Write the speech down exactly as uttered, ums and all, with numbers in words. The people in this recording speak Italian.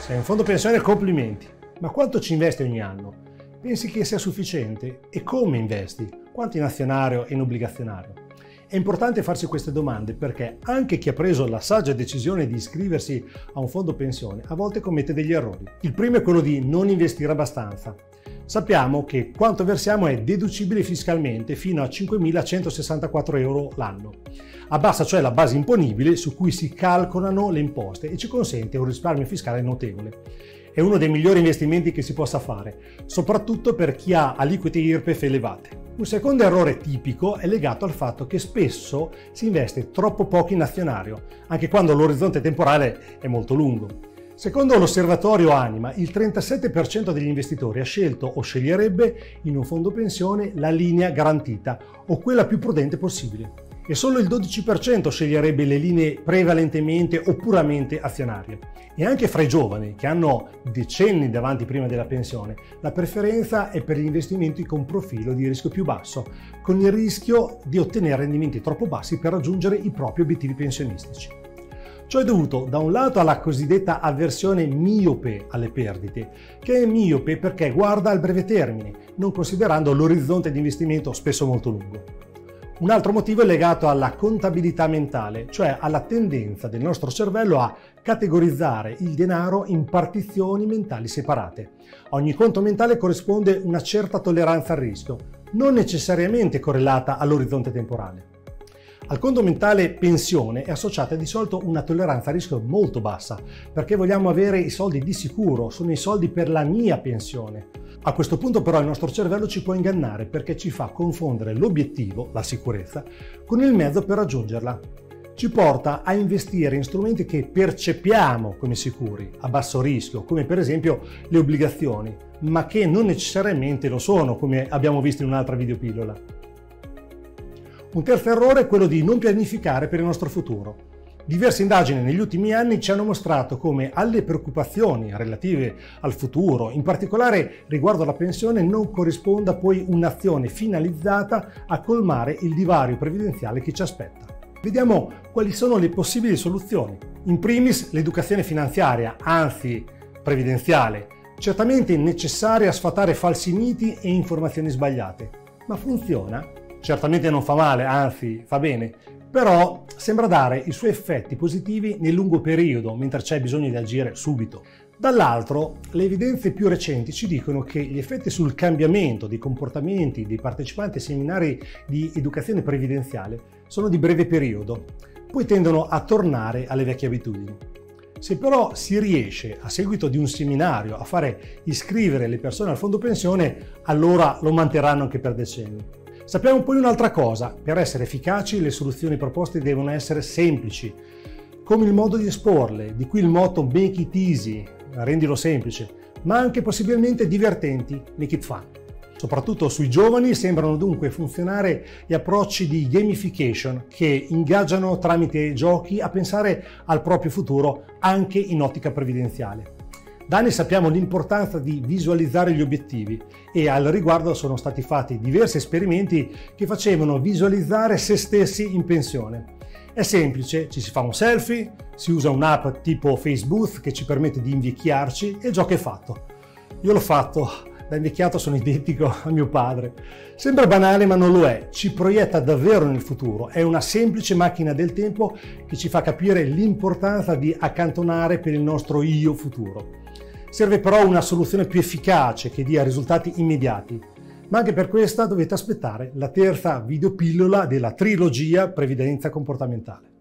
Sei un fondo pensione, complimenti. Ma quanto ci investi ogni anno? Pensi che sia sufficiente? E come investi? Quanto in azionario e in obbligazionario? È importante farsi queste domande perché anche chi ha preso la saggia decisione di iscriversi a un fondo pensione a volte commette degli errori. Il primo è quello di non investire abbastanza. Sappiamo che quanto versiamo è deducibile fiscalmente fino a cinquemilacentosessantaquattro euro l'anno. Abbassa cioè la base imponibile su cui si calcolano le imposte e ci consente un risparmio fiscale notevole. È uno dei migliori investimenti che si possa fare, soprattutto per chi ha aliquote I R P E F elevate. Un secondo errore tipico è legato al fatto che spesso si investe troppo poco in azionario, anche quando l'orizzonte temporale è molto lungo. Secondo l'osservatorio Anima, il trentasette per cento degli investitori ha scelto o sceglierebbe in un fondo pensione la linea garantita o quella più prudente possibile. E solo il dodici per cento sceglierebbe le linee prevalentemente o puramente azionarie. E anche fra i giovani, che hanno decenni davanti prima della pensione, la preferenza è per gli investimenti con profilo di rischio più basso, con il rischio di ottenere rendimenti troppo bassi per raggiungere i propri obiettivi pensionistici. Ciò è dovuto da un lato alla cosiddetta avversione miope alle perdite, che è miope perché guarda al breve termine, non considerando l'orizzonte di investimento spesso molto lungo. Un altro motivo è legato alla contabilità mentale, cioè alla tendenza del nostro cervello a categorizzare il denaro in partizioni mentali separate. A ogni conto mentale corrisponde una certa tolleranza al rischio, non necessariamente correlata all'orizzonte temporale. Al conto mentale pensione è associata di solito una tolleranza a rischio molto bassa, perché vogliamo avere i soldi di sicuro, sono i soldi per la mia pensione. A questo punto però il nostro cervello ci può ingannare perché ci fa confondere l'obiettivo, la sicurezza, con il mezzo per raggiungerla. Ci porta a investire in strumenti che percepiamo come sicuri, a basso rischio, come per esempio le obbligazioni, ma che non necessariamente lo sono, come abbiamo visto in un'altra videopillola. Un terzo errore è quello di non pianificare per il nostro futuro. Diverse indagini negli ultimi anni ci hanno mostrato come alle preoccupazioni relative al futuro, in particolare riguardo alla pensione, non corrisponda poi un'azione finalizzata a colmare il divario previdenziale che ci aspetta. Vediamo quali sono le possibili soluzioni. In primis l'educazione finanziaria, anzi previdenziale, certamente necessaria a sfatare falsi miti e informazioni sbagliate. Ma funziona? Certamente non fa male, anzi fa bene, però sembra dare i suoi effetti positivi nel lungo periodo, mentre c'è bisogno di agire subito. Dall'altro, le evidenze più recenti ci dicono che gli effetti sul cambiamento dei comportamenti dei partecipanti ai seminari di educazione previdenziale sono di breve periodo, poi tendono a tornare alle vecchie abitudini. Se però si riesce, a seguito di un seminario, a fare iscrivere le persone al fondo pensione, allora lo manterranno anche per decenni. Sappiamo poi un'altra cosa: per essere efficaci le soluzioni proposte devono essere semplici, come il modo di esporle, di qui il motto make it easy, rendilo semplice, ma anche possibilmente divertenti, make it fun. Soprattutto sui giovani sembrano dunque funzionare gli approcci di gamification che ingaggiano tramite giochi a pensare al proprio futuro anche in ottica previdenziale. Da anni sappiamo l'importanza di visualizzare gli obiettivi e al riguardo sono stati fatti diversi esperimenti che facevano visualizzare se stessi in pensione. È semplice, ci si fa un selfie, si usa un'app tipo Facebook che ci permette di invecchiarci e il gioco è fatto. Io l'ho fatto, da invecchiato sono identico a mio padre. Sembra banale ma non lo è, ci proietta davvero nel futuro, è una semplice macchina del tempo che ci fa capire l'importanza di accantonare per il nostro io futuro. Serve però una soluzione più efficace che dia risultati immediati, ma anche per questa dovete aspettare la terza videopillola della trilogia Previdenza comportamentale.